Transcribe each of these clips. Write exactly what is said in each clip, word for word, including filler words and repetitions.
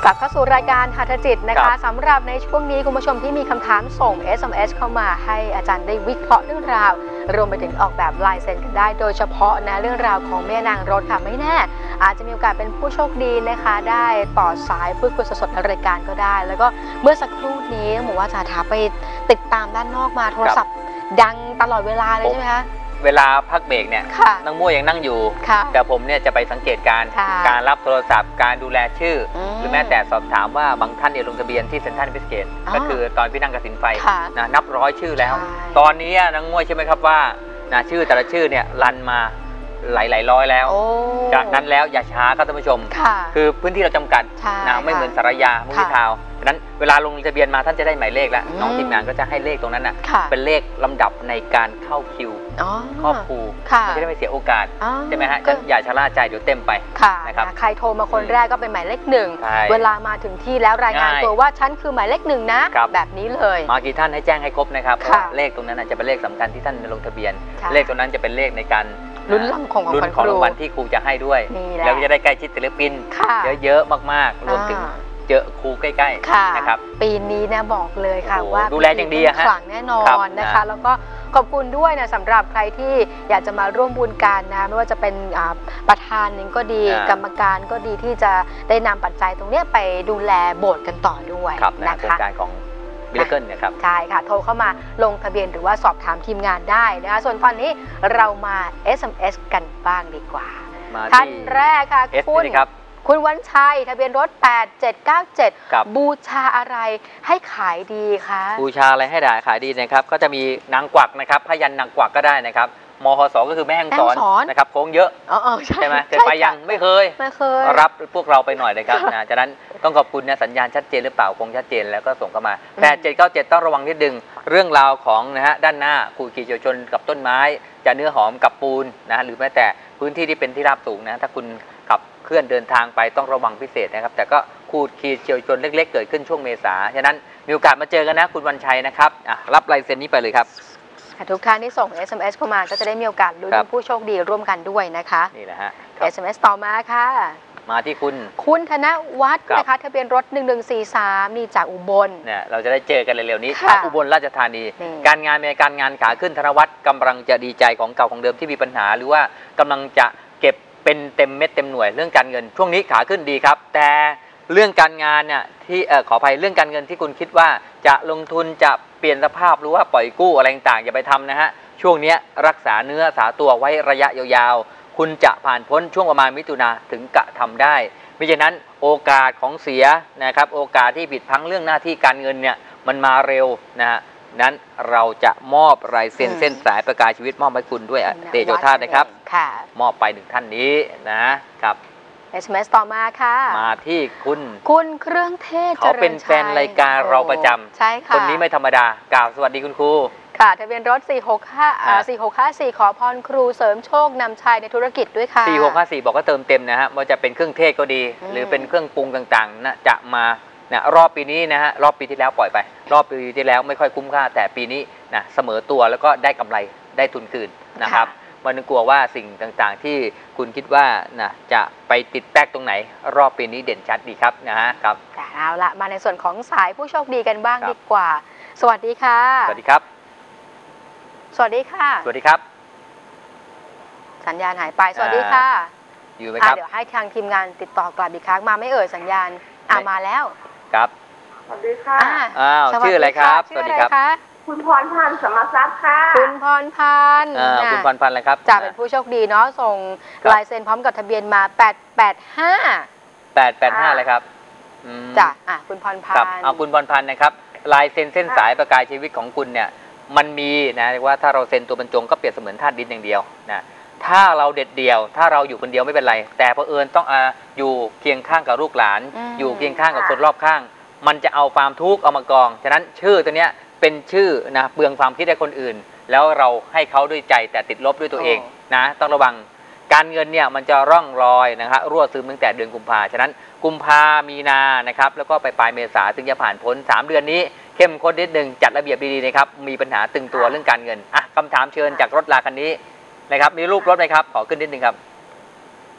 กลับเข้าสู่รายการหัตถจิตนะคะสำหรับในช่วงนี้คุณผู้ชมที่มีคำถามส่ง เอส เอ็ม เอส เข้ามาให้อาจารย์ได้วิเคราะห์เรื่องราวรวมไปถึงออกแบบลายเซ็นกันได้โดยเฉพาะนะเรื่องราวของแม่นางรถค่ะไม่แน่อาจจะมีโอกาสเป็นผู้โชคดีนะคะได้ต่อสายพูดคุยสดๆในรายการก็ได้แล้วก็เมื่อสักครู่นี้ต้องบอกว่าอาจารย์ถาไปติดตามด้านนอกมาโทรศัพท์ดังตลอดเวลาเลยใช่ไหมคะเวลาพักเบรกเนี่ยน้องมั่วยังนั่งอยู่แต่ผมเนี่ยจะไปสังเกตการการรับโทรศัพท์การดูแลชื่อหรือแม้แต่สอบถามว่าบางท่านเนี่ยลงทะเบียนที่เซ็นทรัลเวสเกตก็คือตอนพี่นั่งกสินไฟนะนับร้อยชื่อแล้วตอนนี้น้องมั่วใช่ไหมครับว่านะชื่อแต่ละชื่อเนี่ยรันมาหลายหลายร้อยแล้วจากนั้นแล้วอย่าช้าครับท่านผู้ชมคือพื้นที่เราจำกัดนะไม่เหมือนสารยามุทิทาวฉะนั้นเวลาลงทะเบียนมาท่านจะได้หมายเลขแล้วน้องทีมงานก็จะให้เลขตรงนั้นน่ะเป็นเลขลำดับในการเข้าคิวครอบครูมันจะได้ไม่เสียโอกาสใช่ไหมฮะอย่าชะล่าใจเดี๋ยวเต็มไปนะครับใครโทรมาคนแรกก็เป็นหมายเลขหนึ่งเวลามาถึงที่แล้วรายงานตัวว่าฉันคือหมายเลขหนึ่งนะแบบนี้เลยมากี่ท่านให้แจ้งให้ครบนะครับเพราะเลขตรงนั้นจะเป็นเลขสำคัญที่ท่านลงทะเบียนเลขตรงนั้นจะเป็นเลขในการลุ้นของลุ้นของรางวัลที่ครูจะให้ด้วยแล้วจะได้ใกล้ชิดศิลปินเยอะๆมากๆรวมถึงเจอครูใกล้ๆนะครับปีนี้นะบอกเลยค่ะว่าดูแลอย่างดีขลังแน่นอนนะคะแล้วก็ขอบคุณด้วยนะสำหรับใครที่อยากจะมาร่วมบุญกันนะไม่ว่าจะเป็นประธานนึงก็ดีกรรมการก็ดีที่จะได้นำปัจจัยตรงนี้ไปดูแลโบสถ์กันต่อด้วยนะคะโครงการของมิราเคิลนะครับใช่ค่ะโทรเข้ามาลงทะเบียนหรือว่าสอบถามทีมงานได้นะคะส่วนตอนนี้เรามา เอส เอ็ม เอส กันบ้างดีกว่าท่านแรกค่ะคุณคุณวันชัยทะเบียนรถแปดเจ็ดเก้าเจ็ดบูชาอะไรให้ขายดีคะบูชาอะไรให้ขายดีนะครับก็จะมีนางกวักนะครับพยัญชนะนางกวักก็ได้นะครับมหสก็คือแม่แห่งสอนนะครับโค้งเยอะใช่ไหมเคยไปยังไม่เคยไม่เคยรับพวกเราไปหน่อยนะครับนะฉะนั้นต้องขอบคุณนะสัญญาณชัดเจนหรือเปล่าคงชัดเจนแล้วก็ส่งเข้ามาแปดเจ็ดเก้าเจ็ดต้องระวังนิดนึงเรื่องราวของนะฮะด้านหน้าขูดขีดเฉียวชนกับต้นไม้จะเนื้อหอมกับปูนนะหรือแม้แต่พื้นที่ที่เป็นที่ราบสูงนะถ้าคุณขับเคลื่อนเดินทางไปต้องระวังพิเศษนะครับแต่ก็ขูดขีดเฉียวชนเล็กๆเกิดขึ้นช่วงเมษาฉะนั้นมีโอกาสมาเจอกันนะคุณวันชัยนะครับรับลายเซ็นนี้ไปเลยครับทุกท่านที่ส่ง เอส เอ็ม เอส เข้ามาก็จะได้มีโอกาสลุ้นผู้โชคดีร่วมกันด้วยนะคะนี่แหละฮะเอส เอ็ม เอส ต่อมาค่ะมาที่คุณคุณธนวัฒน์นะคะทะเบียนรถหนึ่งหนึ่งสี่สามนี่จากอุบลเนี่ยเราจะได้เจอกันเร็วๆนี้อุบลราชธานีการงานในการงานขาขึ้นธนวัฒน์กำลังจะดีใจของเก่าของเดิมที่มีปัญหาหรือว่ากำลังจะเก็บเป็นเต็มเม็ดเต็มหน่วยเรื่องการเงินช่วงนี้ขาขึ้นดีครับแต่เรื่องการงานเนี่ยที่เออขออภัยเรื่องการเงินที่คุณคิดว่าจะลงทุนจะเปลี่ยนสภาพหรือว่าปล่อยกู้อะไรต่างๆอย่าไปทำนะฮะช่วงนี้รักษาเนื้อสาตัวไว้ระยะยาวๆคุณจะผ่านพ้นช่วงประมาณมิถุนาถึงกะทำได้มิฉะนั้นโอกาสของเสียนะครับโอกาสที่ผิดพลั้งเรื่องหน้าที่การเงินเนี่ยมันมาเร็วนะฮะนั้นเราจะมอบลายเซ็นเส้นสายประกายชีวิตมอบให้คุณด้วยเตโชธานะครับมอบไปหนึ่งท่านนี้นะครับเอส เอ็ม เอส ต่อมาค่ะมาที่คุณคุณเครื่องเทศเขาเป็นแฟนรายการเราประจำใช่ค่ะคนนี้ไม่ธรรมดากล่าวสวัสดีคุณครูค่ะทะเบียนรถสี่หกห้า สี่หกห้าสี่ขอพรครูเสริมโชคนำชัยในธุรกิจด้วยค่ะสี่หกห้าสี่บอกว่าเติมเต็มนะฮะว่าจะเป็นเครื่องเทศก็ดีหรือเป็นเครื่องปรุงต่างๆนะจะมานะรอบปีนี้นะฮะรอบปีที่แล้วปล่อยไปรอบปีที่แล้วไม่ค่อยคุ้มค่าแต่ปีนี้นะเสมอตัวแล้วก็ได้กำไรได้ทุนคืนนะครับมันกลัวว่าสิ่งต่างๆที่คุณคิดว่านะจะไปติดแป๊กตรงไหนรอบปีนี้เด่นชัดดีครับนะฮะครับเอาละมาในส่วนของสายผู้โชคดีกันบ้างดีกว่าสวัสดีค่ะสวัสดีครับสวัสดีค่ะสวัสดีครับสัญญาณหายไปสวัสดีค่ะอยู่ไหมครับเดี๋ยวให้ทางทีมงานติดต่อกลับอีกครั้งมาไม่เอ่ยสัญญาณอ่ามาแล้วครับสวัสดีค่ะอ้าวชื่ออะไรครับสวัสดีครับคุณพรพันธ์สมทรัพย์ค่ะคุณพรพันธ์คุณพรพันธ์อะไรครับจะเป็นผู้โชคดีเนาะส่งลายเซ็นพร้อมกับทะเบียนมาแปดแปดห้าแปดแปดห้าเลยครับจ้ะอ่ะคุณพรพันธ์เอาคุณพรพันธ์นะครับลายเซ็นเส้นสายประกายชีวิตของคุณเนี่ยมันมีนะว่าถ้าเราเซ็นตัวบรรจงก็เปรียบเสมือนธาตุดินอย่างเดียวนะถ้าเราเด็ดเดี่ยวถ้าเราอยู่คนเดียวไม่เป็นไรแต่เผอิญต้องอ่าอยู่เคียงข้างกับลูกหลานอยู่เคียงข้างกับคนรอบข้างมันจะเอาความทุกข์เอามากองฉะนั้นชื่อตัวเนี้ยเป็นชื่อนะเปลืองความคิดให้คนอื่นแล้วเราให้เขาด้วยใจแต่ติดลบด้วยตัวเองนะต้องระวังการเงินเนี่ยมันจะร่องรอยนะครับรั่วซึมตั้งแต่เดือนกุมภาฉะนั้นกุมภามีนานะครับแล้วก็ไปปลายเมษาถึงจะผ่านพ้นสามเดือนนี้เข้มข้นนิดนึงจัดระเบียบดีๆนะครับมีปัญหาตึงตัวเรื่องการเงินอ่ะคำถามเชิญจากรถราคันนี้นะครับมีรูปรถไหมครับขอขึ้นนิดนึงครับ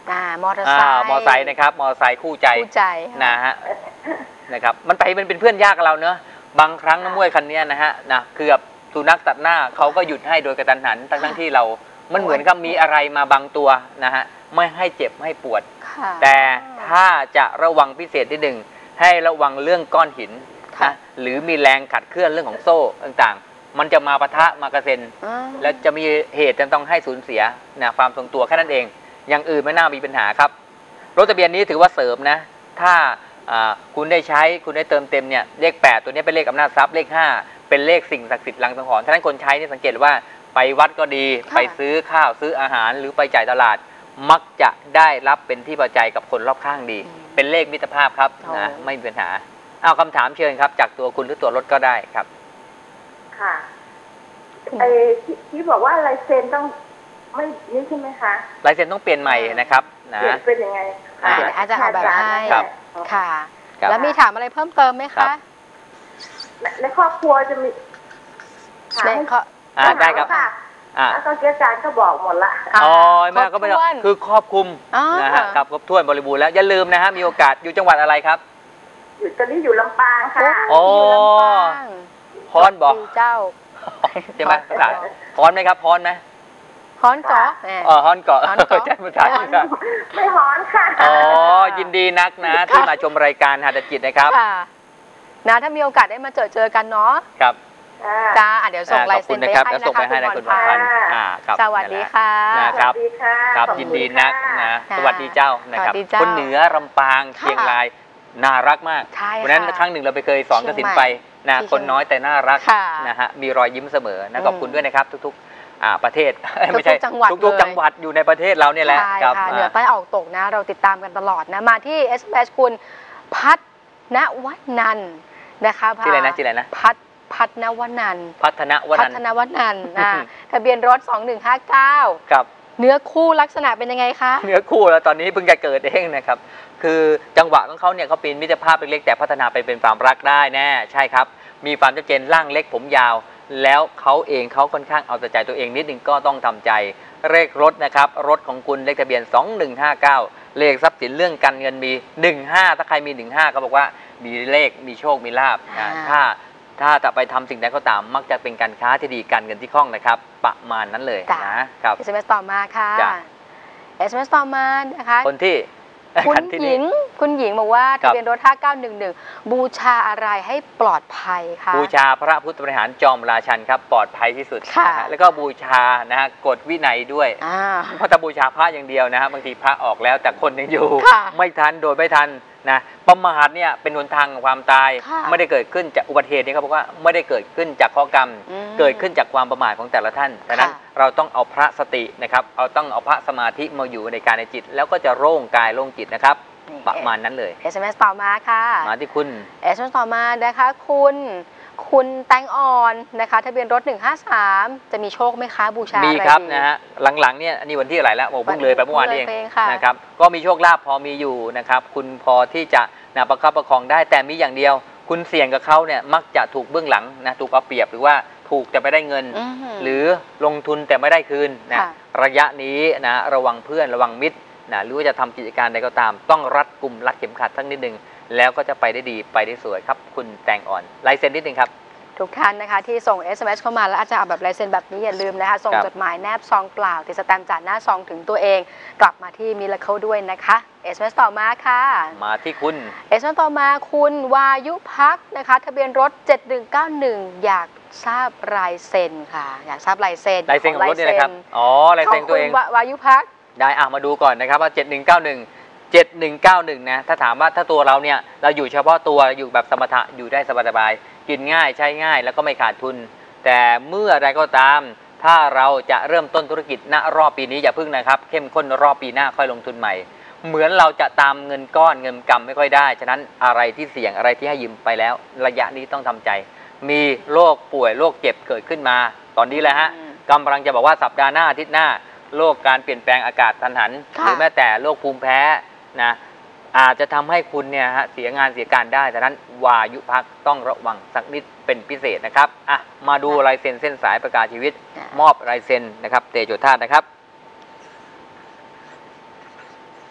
อ่ามอเตอร์ไซค์มอเตอร์ไซค์นะครับมอเตอร์ไซค์คู่ใจคู่ใจนะฮะนะครับมันไปมันเป็นเพื่อนยากกับเราเนอะบางครั้งน้ำมวยคันนี้นะฮะนะคือแบบสุนัขตัดหน้าเขาก็หยุดให้โดยกระทันหันทั้งทั้งที่เรามันเหมือนกับมีอะไรมาบังตัวนะฮะไม่ให้เจ็บไม่ให้ปวดแต่ถ้าจะระวังพิเศษที่หนึ่งให้ระวังเรื่องก้อนหินนะหรือมีแรงขัดเคลื่อนเรื่องของโซ่ต่างๆมันจะมาปะทะมากระเซ็นแล้วจะมีเหตุจะต้องให้สูญเสียนะความทรงตัวแค่นั้นเองอย่างอื่นไม่น่ามีปัญหาครับรถทะเบียนนี้ถือว่าเสริมนะถ้าคุณได้ใช้คุณได้เติมเต็มเนี่ยเลขแปดตัวนี้เป็นเลขอำนาจทรัพย์เลขห้าเป็นเลขสิ่งศักดิ์สิทธิ์ลังสังหรณ์ท่านคนใช้นี่สังเกตว่าไปวัดก็ดีไปซื้อข้าวซื้ออาหารหรือไปจ่ายตลาดมักจะได้รับเป็นที่พอใจกับคนรอบข้างดีเป็นเลขมิตรภาพครับนะไม่มีปัญหาเอาคำถามเชิญครับจากตัวคุณหรือตัวรถก็ได้ครับค่ะไอ้ที่บอกว่าลายเซ็นต้องไม่นี่ใช่ไหมคะลายเซ็นต้องเปลี่ยนใหม่นะครับนะเปลี่ยนเป็นยังไงอาจจะเอาแบบให้ค่ะแล้วมีถามอะไรเพิ่มเติมไหมคะในครอบครัวจะมีในครอบได้ครับแล้วก็อาจารย์ก็บอกหมดละอ๋อแม่ก็ไม่ต้องคือครอบคลุมนะฮะครับครบถ้วนบริบูรณ์แล้วอย่าลืมนะฮะมีโอกาสอยู่จังหวัดอะไรครับอยู่ตอนนี้อยู่ลำปางค่ะโอ้พรบอกเจ้าใช่ไหมภาษาพรไหมครับพรไหมฮอนเกาะอ๋อฮอนเกาะใช่ภาษาไม่ฮอนค่ะอ๋อยินดีนักนะที่มาชมรายการหัตถจิตนะครับนะถ้ามีโอกาสได้มาเจอเจอกันเนาะครับจ้าเดี๋ยวส่งลายเซ็นไปให้นะคะคุณพรพันธ์สวัสดีค่ะนะครับครับยินดีนักนะสวัสดีเจ้านะครับคนเหนือลำปางเชียงรายน่ารักมากเพราะนั้นครั้งหนึ่งเราไปเคยสอนกสินไปนะคนน้อยแต่น่ารักนะฮะมีรอยยิ้มเสมอนะขอบคุณด้วยนะครับทุกๆประเทศไม่ใช่ทุกๆจังหวัดอยู่ในประเทศเราเนี่ยแหละครับเหนือใต้ออกตกนะเราติดตามกันตลอดนะมาที่ เอส เอ็ม เอส คุณพัฒนวนันท์นะคะชื่ออะไรนะชื่ออะไรนะพัฒพัฒนวนันท์พัฒนวนันท์พัฒนวนันท์นะทะเบียนรถสองหนึ่งห้าเก้าครับเนื้อคู่ลักษณะเป็นยังไงคะเนื้อคู่แล้วตอนนี้เพิ่งจะเกิดเองนะครับคือจังหวะของเขาเนี่ยเขาเป็นมิตรภาพเล็กๆแต่พัฒนาไปเป็นความรักได้แน่ใช่ครับมีความชัดเจนร่างเล็กผมยาวแล้วเขาเองเขาค่อนข้างเอาแต่ใจตัวเองนิดนึงก็ต้องทำใจเลขรถนะครับรถของคุณเลขทะเบียนสองหนึ่งห้าเก้าเลขทรัพย์สินเรื่องการเงินมีหนึ่งห้าถ้าใครมีหนึ่งห้าเขาบอกว่ามีเลขมีโชคมีลาภถ้าถ้าจะไปทำสิ่งใดก็ตามมักจะเป็นการค้าที่ดีการเงินที่คล่องนะครับประมาณนั้นเลยนะครับเอส เอ็ม เอส ต่อมาค่ะ เอส เอ็ม เอส ต่อมานะคะคนที่คุณหญิงคุณหญิงบอกว่าทะเบียนรถห้าเก้าหนึ่งหนึ่งบูชาอะไรให้ปลอดภัยคะบูชาพระพุทธบริหารจอมราชันครับปลอดภัยที่สุดนะแล้วก็บูชานะฮะกฎวินัยด้วยเพราะถ้าบูชาพระอย่างเดียวนะฮะบางทีพระออกแล้วแต่คนยังอยู่ไม่ทันโดยไม่ทันนะประมาทเนี่ยเป็นหนทางของความตายไม่ได้เกิดขึ้นจากอุบัติเหตุนี่เขาบอกว่าไม่ได้เกิดขึ้นจากข้อกรรมเกิดขึ้นจากความประมาทของแต่ละท่านดังนั้นเราต้องเอาพระสตินะครับเอาต้องเอาพระสมาธิมาอยู่ในการในจิตแล้วก็จะโล่งกายโล่งจิตนะครับประมาณนั้นเลยเอส เอ็ม เอส ต่อมาค่ะมาที่คุณเอส เอ็ม เอส ต่อมานะคะคุณคุณแตงอ่อนนะคะทะเบียนรถหนึ่งห้าสามจะมีโชคไหมคะบูชาอะไรดีมีครับนะฮะหลังๆเนี่ยอันนี้วันที่อะไรแล้วโอ้เพิ่งเลยไปเมื่อวานเองนะครับก็มีโชคลาภพอมีอยู่นะครับคุณพอที่จะนะประคับประคองได้แต่มีอย่างเดียวคุณเสี่ยงกับเขาเนี่ยมักจะถูกเบื้องหลังนะถูกเอาเปรียบหรือว่าถูกแต่ไม่ได้เงินหรือลงทุนแต่ไม่ได้คืนนะระยะนี้นะระวังเพื่อนระวังมิตรนะหรือว่าจะทำกิจการใดก็ตามต้องรัดกุมรัดเข็มขัดสักนิดนึงแล้วก็จะไปได้ดีไปได้สวยครับคุณแตงอ่อนลายเซ็นนิดนึงครับทุกท่านนะคะที่ส่ง เอส เอ็ม เอส เข้ามาแล้วอาจจะเอาแบบลายเซ็นแบบนี้อย่าลืมนะคะส่งจดหมายแนบซองเปล่าติดสแตมป์จากหน้าซองถึงตัวเองกลับมาที่มิลเลคิลด้วยนะคะ เอส เอ็ม เอส ต่อมาค่ะมาที่คุณเอส เอ็ม เอส ต่อมาคุณวายุพักนะคะทะเบียนรถเจ็ดหนึ่งเก้าหนึ่งอยากทราบลายเซ็นค่ะอยากทราบลายเซ็นลายเซ็นของรถนี่นะครับอ๋อลายเซ็นตัวเองวายุพักได้อ่ะมาดูก่อนนะครับว่าเจ็ดหนึ่งเก้าหนึ่ง เจ็ดหนึ่งเก้าหนึ่งนะถ้าถามว่าถ้าตัวเราเนี่ยเราอยู่เฉพาะตัวอยู่แบบสมถะอยู่ได้สบายๆกินง่ายใช้ง่ายแล้วก็ไม่ขาดทุนแต่เมื่อใดก็ตามถ้าเราจะเริ่มต้นธุรกิจณรอบปีนี้อย่าพึ่งนะครับเข้มข้นรอบปีหน้าค่อยลงทุนใหม่เหมือนเราจะตามเงินก้อนเงินกำไม่ค่อยได้ฉะนั้นอะไรที่เสี่ยงอะไรที่ให้ยืมไปแล้วระยะนี้ต้องทำใจมีโรคป่วยโรคเจ็บเกิดขึ้นมาตอนนี้แหละฮะกำลังจะบอกว่าสัปดาห์หน้าอาทิตย์หน้าโรคการเปลี่ยนแปลงอากาศทันหันหรือแม้แต่โรคภูมิแพ้นะอาจจะทำให้คุณเนี่ยฮะเสียงานเสียการได้ฉะนั้นวายุพักต้องระวังสักนิดเป็นพิเศษนะครับอ่ะมาดูลายเซ็นเส้นสายประกาศชีวิตมอบลายเซ็นนะครับเตโชธาตุนะครับ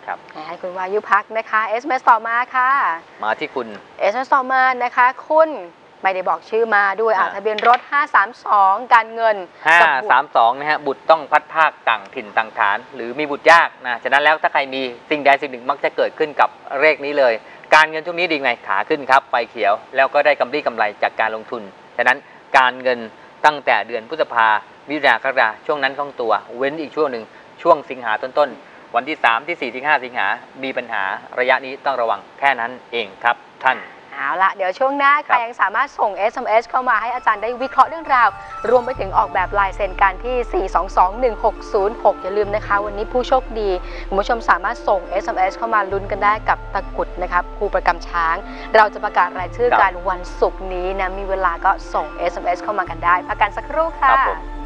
ครับให้คุณวายุพักนะคะ เอส เอ็ม เอส ต่อมาค่ะมาที่คุณเอส เอ็ม เอส ต่อมานะคะคุณไม่ได้บอกชื่อมาด้วยอ่าทะเบียนรถห้าสามสองการเงินห้าสามสองนะฮะบุตรต้องพัดภาคต่างถิ่นต่างฐานหรือมีบุตรยากนะฉะนั้นแล้วถ้าใครมีสิ่งใดสิ่งหนึ่งมักจะเกิดขึ้นกับเลขนี้เลยการเงินช่วงนี้ดีไงขาขึ้นครับไฟเขียวแล้วก็ได้กำไรกำไรจากการลงทุนฉะนั้นการเงินตั้งแต่เดือนพฤษภามิถุนากรกฎาช่วงนั้นคล่องตัวเว้นอีกช่วงหนึ่งช่วงสิงหาต้นๆวันที่สามที่สี่ที่ห้าสิงหามีปัญหาระยะนี้ต้องระวังแค่นั้นเองครับท่านเอาละเดี๋ยวช่วงหน้าใครยังสามารถส่ง เอส เอ็ม เอส เข้ามาให้อาจารย์ได้วิเคราะห์เรื่องราวรวมไปถึงออกแบบลายเซ็นกันที่ สี่ สอง สอง หนึ่ง หก ศูนย์ หก อย่าลืมนะคะวันนี้ผู้โชคดีคุณผู้ชมสามารถส่ง เอส เอ็ม เอส เข้ามาลุ้นกันได้กับตะกุดนะครับครูประกำช้างเราจะประกาศรายชื่อการวันศุกร์นี้นะมีเวลาก็ส่ง เอส เอ็ม เอส เข้ามากันได้พักกันสักครู่ค่ะ